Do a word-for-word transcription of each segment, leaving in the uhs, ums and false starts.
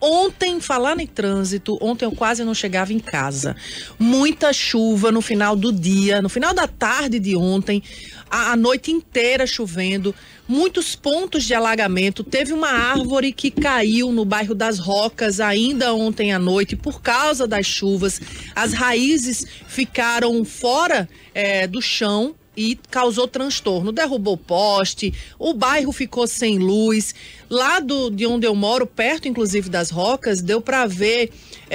Ontem, falar em trânsito, ontem eu quase não chegava em casa. Muita chuva no final do dia, no final da tarde de ontem, a, a noite inteira chovendo, muitos pontos de alagamento. Teve uma árvore que caiu no bairro das Rocas ainda ontem à noite por causa das chuvas. As raízes ficaram fora é, do chão e causou transtorno, derrubou poste, o bairro ficou sem luz. Lá do, de onde eu moro, perto inclusive das Rocas, deu para ver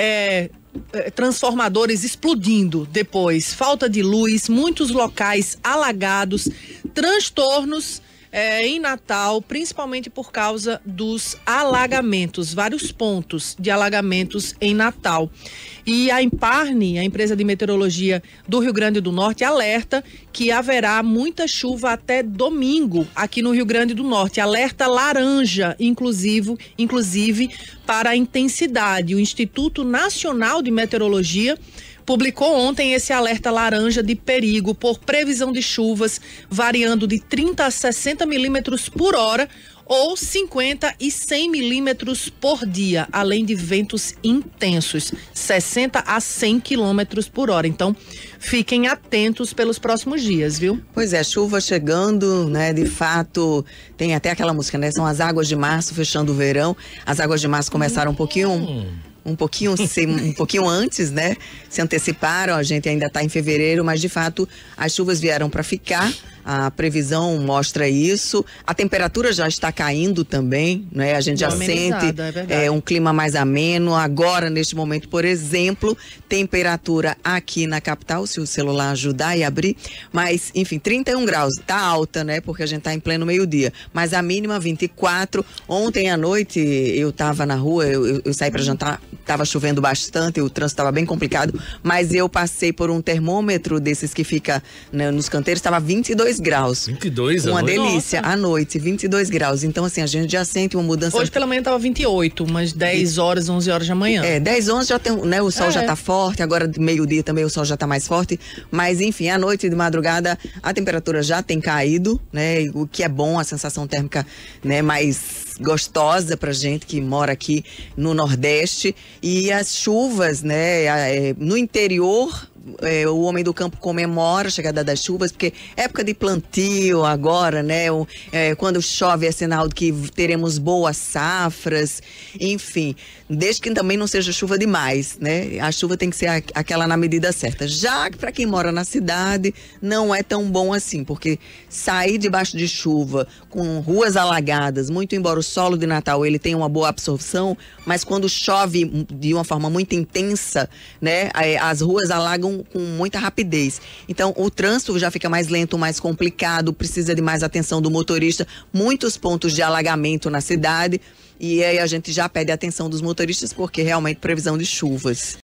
é, transformadores explodindo depois, falta de luz, muitos locais alagados, transtornos É, em Natal, principalmente por causa dos alagamentos, vários pontos de alagamentos em Natal. E a Imparne, a empresa de meteorologia do Rio Grande do Norte, alerta que haverá muita chuva até domingo aqui no Rio Grande do Norte. Alerta laranja, inclusive, inclusive para a intensidade. O Instituto Nacional de Meteorologia publicou ontem esse alerta laranja de perigo por previsão de chuvas variando de trinta a sessenta milímetros por hora ou cinquenta e cem milímetros por dia, além de ventos intensos, sessenta a cem quilômetros por hora. Então, fiquem atentos pelos próximos dias, viu? Pois é, chuva chegando, né? De fato, tem até aquela música, né? São as águas de março fechando o verão. As águas de março começaram um pouquinho... Hum. Um pouquinho, um pouquinho antes, né? Se anteciparam, a gente ainda está em fevereiro, mas de fato as chuvas vieram para ficar. A previsão mostra isso. A temperatura já está caindo também, né? A gente já sente é, é, um clima mais ameno. Agora, neste momento, por exemplo, temperatura aqui na capital, se o celular ajudar e abrir, mas, enfim, trinta e um graus. Tá alta, né? Porque a gente tá em pleno meio-dia. Mas a mínima vinte e quatro. Ontem à noite eu tava na rua, eu, eu, eu saí para jantar, tava chovendo bastante, o trânsito tava bem complicado, mas eu passei por um termômetro desses que fica, né, nos canteiros, tava vinte e dois graus. vinte e dois Uma à noite? delícia. Nossa. À noite, vinte e dois graus. Então, assim, a gente já sente uma mudança. Hoje pela manhã tava vinte e oito, umas dez horas, onze horas da manhã. É, dez, onze já tem, né? O sol É. já tá forte, agora meio-dia também o sol já tá mais forte. Mas, enfim, à noite e de madrugada a temperatura já tem caído, né? O que é bom, a sensação térmica, né, mais gostosa pra gente que mora aqui no Nordeste. E as chuvas, né, é, no interior. É, o homem do campo comemora a chegada das chuvas, porque época de plantio agora, né? O, é, quando chove é sinal de que teremos boas safras, enfim, desde que também não seja chuva demais, né? A chuva tem que ser a, aquela na medida certa. Já que para quem mora na cidade não é tão bom assim, porque sair debaixo de chuva com ruas alagadas, muito embora o solo de Natal ele tenha uma boa absorção, mas quando chove de uma forma muito intensa, né? As ruas alagam com muita rapidez. Então, o trânsito já fica mais lento, mais complicado, precisa de mais atenção do motorista. Muitos pontos de alagamento na cidade. E aí a gente já pede a atenção dos motoristas, porque realmente previsão de chuvas.